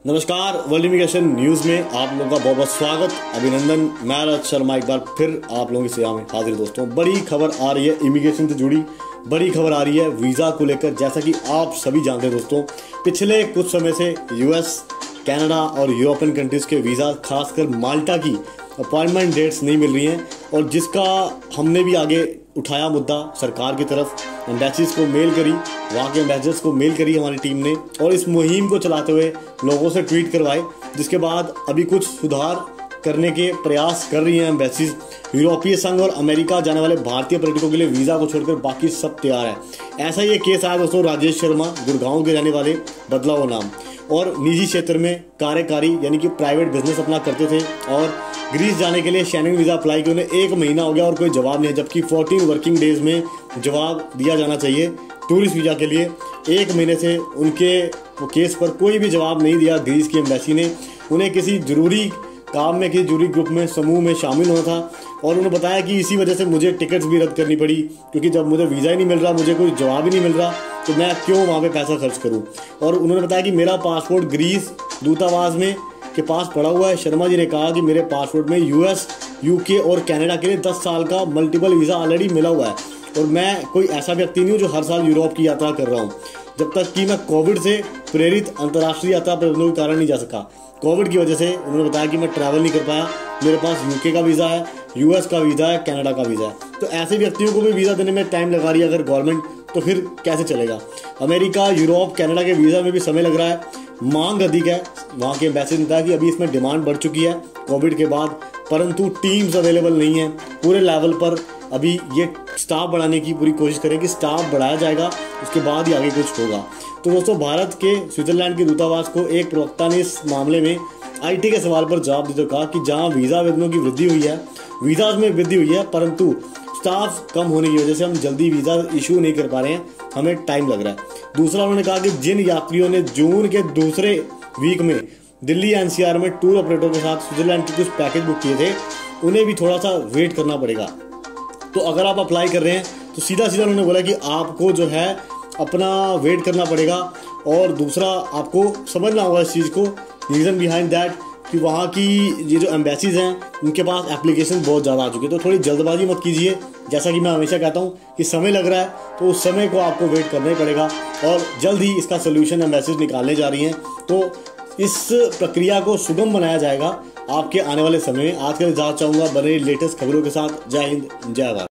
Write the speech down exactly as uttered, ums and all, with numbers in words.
नमस्कार, world immigration news में आप लोगों का बहुत बहुत स्वागत। अभिनंदन। मैं राज शर्मा एक बार फिर आप लोगों की सेवा में हाजिर। दोस्तों, बड़ी खबर आ रही है इमिग्रेशन से जुड़ी, बड़ी खबर आ रही है वीज़ा को लेकर। जैसा कि आप सभी जानते हैं दोस्तों, पिछले कुछ समय से यूएस, कनाडा और यूरोपियन कंट्रीज़ के वीज़ा, खासकर माल्टा की अपॉइंटमेंट डेट्स नहीं मिल रही हैं, और जिसका हमने भी आगे उठाया मुद्दा सरकार की तरफ, एम्बेसीज को मेल करी, वहाँ के एम्बेसडर्स को मेल करी हमारी टीम ने, और इस मुहिम को चलाते हुए लोगों से ट्वीट करवाए, जिसके बाद अभी कुछ सुधार करने के प्रयास कर रही हैं एम्बेसीज। यूरोपीय संघ और अमेरिका जाने वाले भारतीय पर्यटकों के लिए वीज़ा को छोड़कर बाकी सब तैयार है। ऐसा ये केस आया दोस्तों, राजेश शर्मा, गुड़गांव के रहने वाले, बदला वो नाम, और निजी क्षेत्र में कार्यकारी यानी कि प्राइवेट बिजनेस अपना करते थे, और ग्रीस जाने के लिए शेंगेन वीज़ा अप्लाई किया, उन्हें एक महीना हो गया और कोई जवाब नहीं है, जबकि चौदह वर्किंग डेज में जवाब दिया जाना चाहिए टूरिस्ट वीज़ा के लिए। एक महीने से उनके केस पर कोई भी जवाब नहीं दिया ग्रीस की एम्बेसी ने। उन्हें किसी जरूरी काम में, किसी जरूरी ग्रुप में, समूह में शामिल होना था, और उन्होंने बताया कि इसी वजह से मुझे टिकट्स भी रद्द करनी पड़ी, क्योंकि जब मुझे वीज़ा ही नहीं मिल रहा, मुझे कोई जवाब ही नहीं मिल रहा, तो मैं क्यों वहाँ पे पैसा खर्च करूँ। और उन्होंने बताया कि मेरा पासपोर्ट ग्रीस दूतावास में के पास पड़ा हुआ है। शर्मा जी ने कहा कि मेरे पासपोर्ट में यूएस, यूके और कनाडा के लिए दस साल का मल्टीपल वीज़ा ऑलरेडी मिला हुआ है, और मैं कोई ऐसा व्यक्ति नहीं हूँ जो हर साल यूरोप की यात्रा कर रहा हूँ, जब तक कि मैं कोविड से प्रेरित अंतर्राष्ट्रीय यात्रा प्रतिबंधों के कारण नहीं जा सका। कोविड की वजह से उन्होंने बताया कि मैं ट्रैवल नहीं कर पाया। मेरे पास यूके का वीज़ा है, यूएस का वीज़ा है, कनाडा का वीज़ा है। तो ऐसे व्यक्तियों को भी वीज़ा देने में टाइम लगा रही है अगर गवर्नमेंट, तो फिर कैसे चलेगा। अमेरिका, यूरोप, कनाडा के वीज़ा में भी समय लग रहा है, मांग अधिक है। वहाँ के एम्बेसी ने बताया कि अभी इसमें डिमांड बढ़ चुकी है कोविड के बाद, परंतु टीम्स अवेलेबल नहीं है पूरे लेवल पर। अभी ये स्टाफ बढ़ाने की पूरी कोशिश करें कि स्टाफ बढ़ाया जाएगा, उसके बाद ही आगे कुछ होगा। तो दोस्तों, भारत के स्विट्जरलैंड के दूतावास को एक प्रवक्ता ने इस मामले में आईटी के सवाल पर जवाब देते हुए कहा कि जहां वीज़ा आवेदनों की वृद्धि हुई है, वीज़ा में वृद्धि हुई है, परंतु स्टाफ कम होने की वजह से हम जल्दी वीज़ा इशू नहीं कर पा रहे हैं, हमें टाइम लग रहा है। दूसरा, उन्होंने कहा कि जिन यात्रियों ने जून के दूसरे वीक में दिल्ली एनसीआर में टूर ऑपरेटर के साथ स्विट्जरलैंड के कुछ पैकेज बुक किए थे, उन्हें भी थोड़ा सा वेट करना पड़ेगा। तो अगर आप अप्लाई कर रहे हैं तो सीधा सीधा उन्होंने बोला कि आपको जो है अपना वेट करना पड़ेगा, और दूसरा आपको समझना होगा इस चीज़ को, रीज़न बिहाइंड दैट, कि वहाँ की ये जो एम्बेसीज हैं उनके पास एप्लीकेशन बहुत ज़्यादा आ चुकी है। तो थोड़ी जल्दबाजी मत कीजिए। जैसा कि मैं हमेशा कहता हूँ कि समय लग रहा है, तो उस समय को आपको वेट करना ही पड़ेगा, और जल्द ही इसका सोल्यूशन एम्बेसीज निकालने जा रही हैं। तो इस प्रक्रिया को सुगम बनाया जाएगा आपके आने वाले समय में। आज के लिए चाहूँगा बने लेटेस्ट खबरों के साथ। जय हिंद, जय भारत।